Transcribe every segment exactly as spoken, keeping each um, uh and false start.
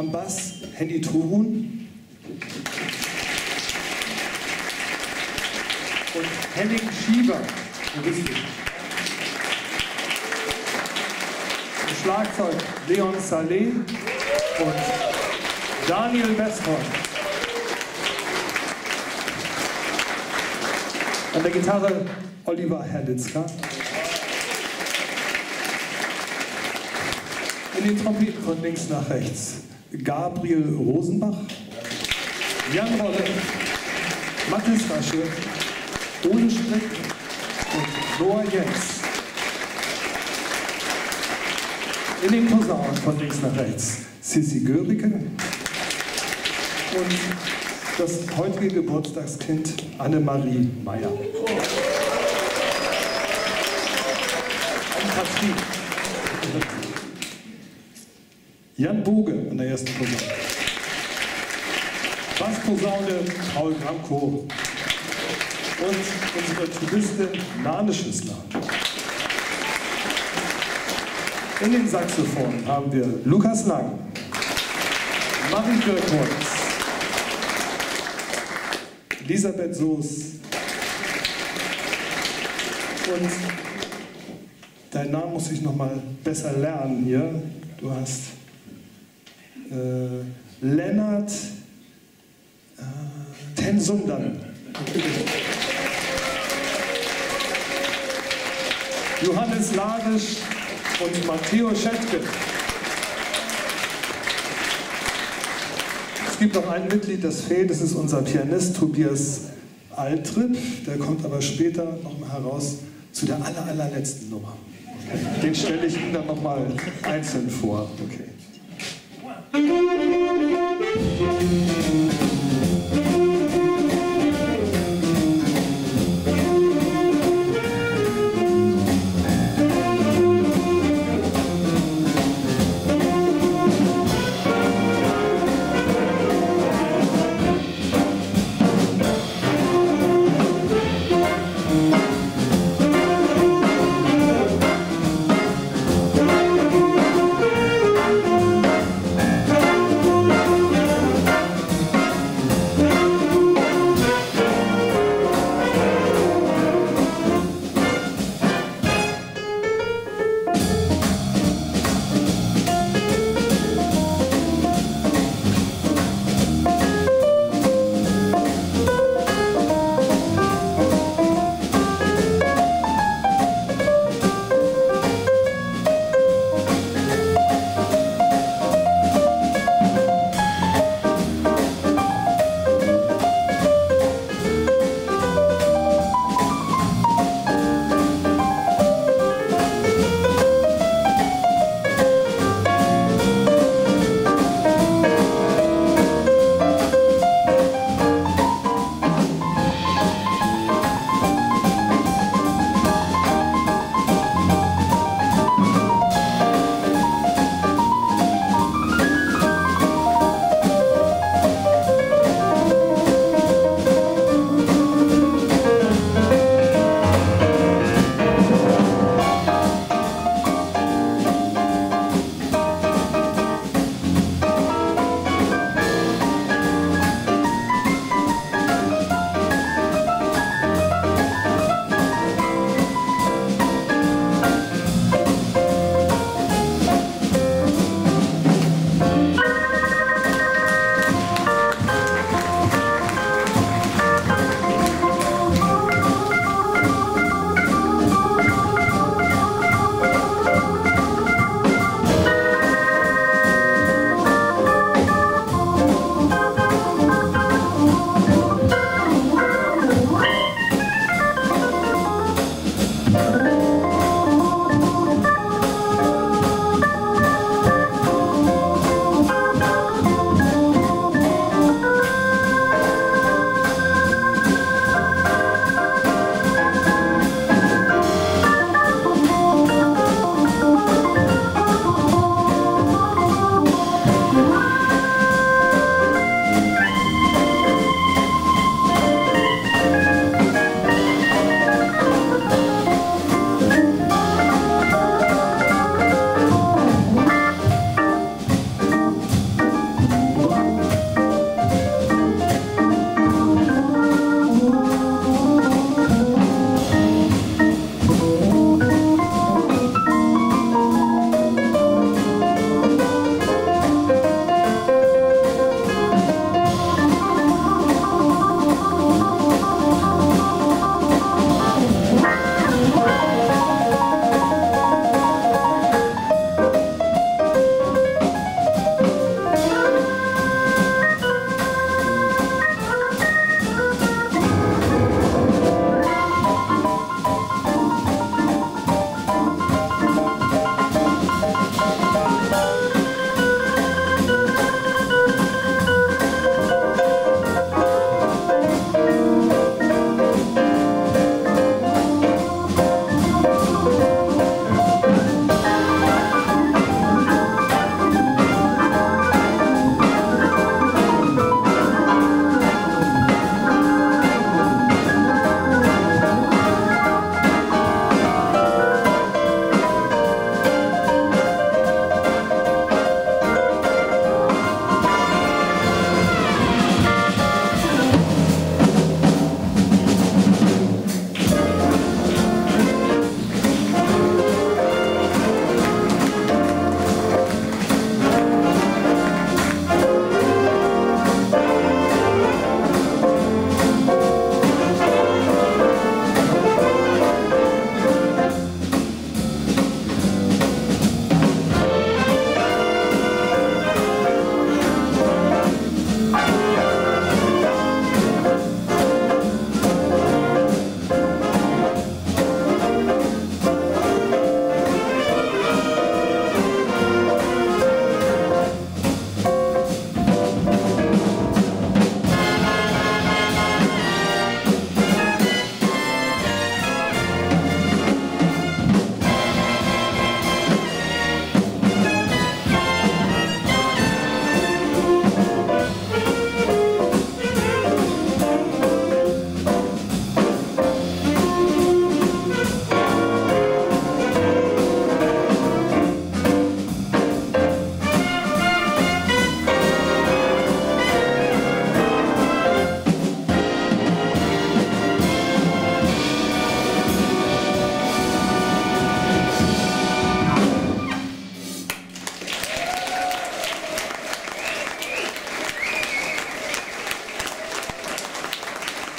Am Bass Henny Turun. Und Henning Schieber. Juristisch. Im Schlagzeug Leon Saleh und Daniel Westholm. An der Gitarre Oliver Herlitzka. In den Trompeten von links nach rechts Gabriel Rosenbach, Jan Rolle, Mathis Rasche, Ole Strick und Noah Jens. In den Posaunen von links nach rechts Sissi Göricke und das heutige Geburtstagskind Annemarie Meyer. Und Katrin. Jan Boge an der ersten Posaune. Bassposaune Paul Gramko. Und unsere Tubistin Nane Schüssler. In den Saxophonen haben wir Lukas Lang, Marie Birkholz, Elisabeth Soos und deinen Namen muss ich noch mal besser lernen hier. Du hast äh, Lennart äh, Tensundan. Johannes Ladisch und Matteo Schettke. Es gibt noch ein Mitglied, das fehlt, das ist unser Pianist Tobias Altripp. Der kommt aber später noch mal heraus zu der aller, allerletzten Nummer. Den stelle ich Ihnen dann noch mal einzeln vor. Okay.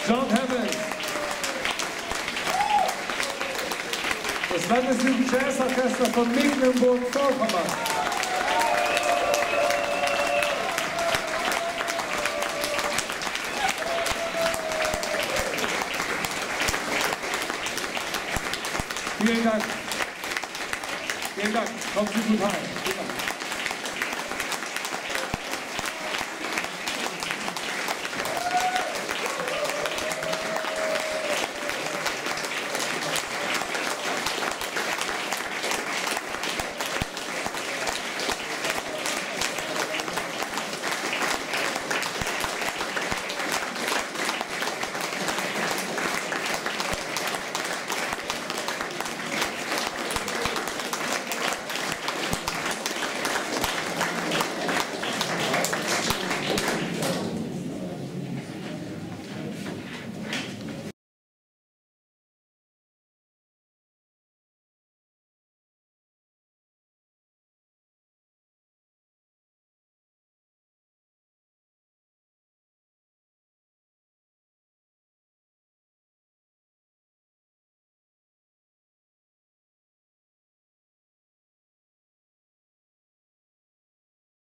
John Hammond. Das Landesjugend Jazzorchester von Mecklenburg-Vorpommern. Vielen Dank. Vielen Dank. Kommt Sie gut heim.